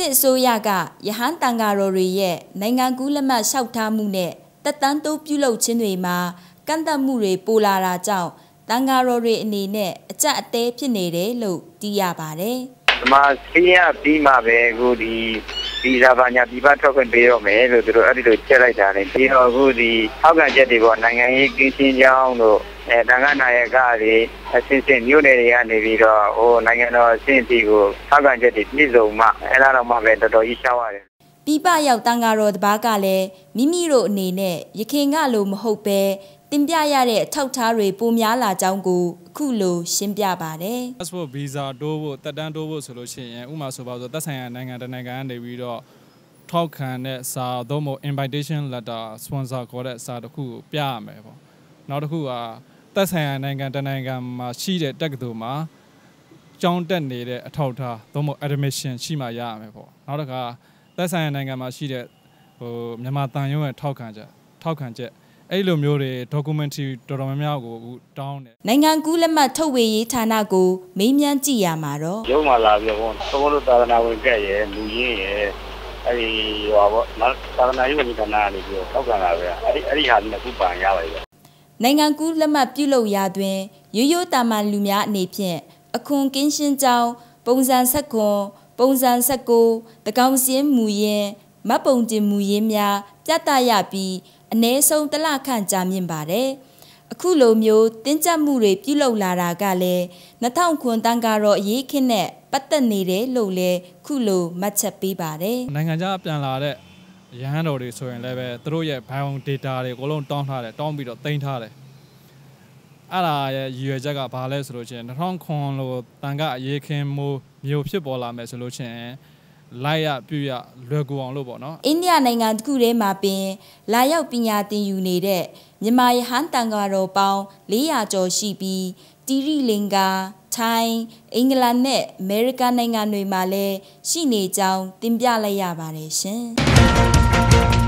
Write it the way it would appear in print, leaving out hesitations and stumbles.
စစ်အစိုးရကယဟန်တန်ဃာတော်တွေရဲ့နိုင်ငံကူးလက်မှတ်လျှောက်ထားမှုနဲ့တက်တန်းတိုးပြုလုပ်ခြင်းတွေမှာကန့်သတ်မှုတွေပိုလာတာကြောင့်တန်ဃာတော်တွေအနေနဲ့အကြက်အသေးဖြစ်နေတယ်လို့သိရပါတယ်။ဒီမှာစီးရပြီးမှပဲအခုဒီဇာပါညာပြပထွက်ခွင့်ပေးတော့မယ်လို့သူတို့အဲ့ဒီလိုချက်လိုက်တာလေပြီးတော့အခုဒီထောက်ခံချက်တွေပေါ့နိုင်ငံရေးကင်းရှင်းကြောင်းတို့တန်ခါနာယကတွေအစစ်စစ်မြို့နယ်တွေကနေပြီးတော့နိုင်ငံတော်အဆင့်အထိကိုထောက်ခံချက်တွေပြည့်စုံမှအဲ့ဒါတော့မှပဲတော်တော်ကြီးရှောက်ရတယ်ပြပရောက်တန်ဃာတော်တစ်ပါးကလည်းမိမိတို့အနေနဲ့ရခင်ကလိုမဟုတ်ပဲတင်ပြရတဲ့အထောက်ထားတွေပိုများလာကြောင်းကိုအခုလိုရှင်းပြပါတယ်။ Passport Visa တိုးဖို့တက်တန်းတိုးဖို့ဆိုလို့ရှိရင်ဥပမာဆိုပါဆိုသက်ဆိုင်ရာနိုင်ငံတစ်နိုင်ငံကနေပြီးတော့ထောက်ခံတဲ့စာသို့မဟုတ် invitation letter sponsor ခေါ်တဲ့စာတစ်ခုကိုပြရမယ်ပေါ့။နောက်တစ်ခုကသက်ဆိုင်ရာနိုင်ငံတစ်နိုင်ငံမှာရှိတဲ့တက္ကသိုလ်မှာကျောင်းတက်နေတဲ့အထောက်အထားသို့မဟုတ် admission ရှိမှရရမယ်ပေါ့။နောက်တစ်ခါသက်ဆိုင်ရာနိုင်ငံမှာရှိတဲ့မြန်မာတန်ရုံးရဲ့ထောက်ခံချက်အဲ့လိုမျိုးတွေ documentary တော်တော်များများကိုတောင်းတယ်နိုင်ငံကူးလက်မှတ်ထုတ်ဝေရေးဌာနကိုမေးမြန်းကြည့်ရမှာတော့ရုံးမှာလာပြီးတော့သုံးလို့သာသနာဝင်ကက်ရယ်လူရင်းရယ်အဲ့ဒီဟောပေါ့သာသနာရေးဝန်ကြီးဌာနကနေပြီးတော့ထောက်ခံလာပဲအဲ့ဒီဟာလည်းအခုပန်ရပါပြီနိုင်ငံကူးလက်မှတ်ပြုလုပ်ရာတွင်ရိုးရိုးတာမန်လူများအနေဖြင့်အခွန်ကင်းရှင်းကြောင်းပုံစံဆက်ခွန်ပုံစံဆက်ကိုတကောင်စင်းမူရင်းမတ်ပုံတင်မူရင်းများပြသရပြီးအ ਨੇ ဆုံးတလခန့်ကြာမြင့်ပါတယ်အခုလိုမျိုးတင်းကျပ်မှုတွေပြုလုပ်လာတာကလည်း2000ခွန်တန်ကားတော့အရေးခင်းနဲ့ပတ်သက်နေတယ်လို့လည်းခုလိုမှတ်ချက်ပေးပါတယ်နိုင်ငံခြားပြန်လာတဲ့ရဟန်းတော်တွေဆိုရင်လည်းပဲသူတို့ရဲ့ bio data တွေအကုန်လုံးတောင်းထားတယ်တောင်းပြီးတော့တင်ထားတယ်အဲ့ဒါရဲ့ရည်ရွယ်ချက်ကဘာလဲဆိုလို့ချင်း2000ခွန်လို့တန်ခါအရေးခင်းမျိုးဖြစ်ပေါ်လာမယ်ဆိုလို့ချင်းလိုက်ရပြရလွယ်ကူအောင်လို့ပေါ့နော်အိန္ဒိယနိုင်ငံတစ်ခုထဲမှာပင်လာရောက်ပညာသင်ယူနေတဲ့မြန်မာရဟန်းတန်ဃာတော်ပေါင်း400ကျော်ရှိပြီးတီရိလင်္ကာထိုင်းအင်္ဂလန်နဲ့အမေရိကန်နိုင်ငံတွေမှာလည်းရှိနေကြောင်းတင်ပြလိုက်ရပါတယ်ရှင်